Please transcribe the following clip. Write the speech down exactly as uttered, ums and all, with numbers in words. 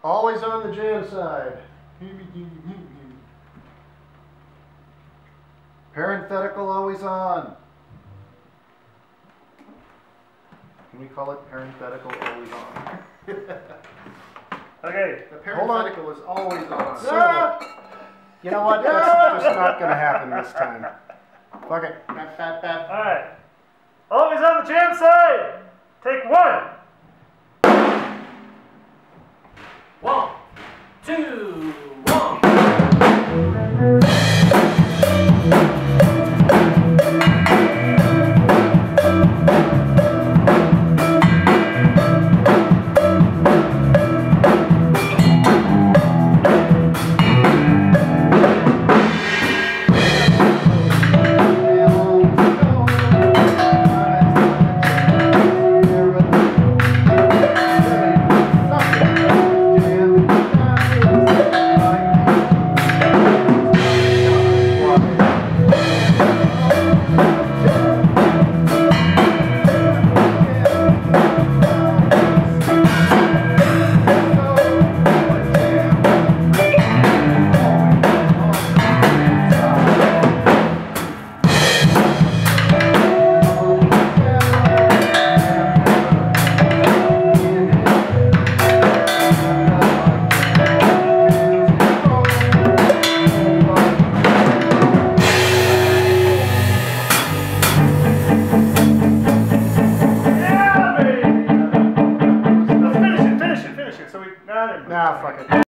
Always on the jam side. Parenthetical always on. Can we call it parenthetical always on? Okay. The parenthetical is always on. Ah! You know what? That's just not going to happen this time. Fuck it. Bap, bap, bap. Alright. Always on the jam side. Take one.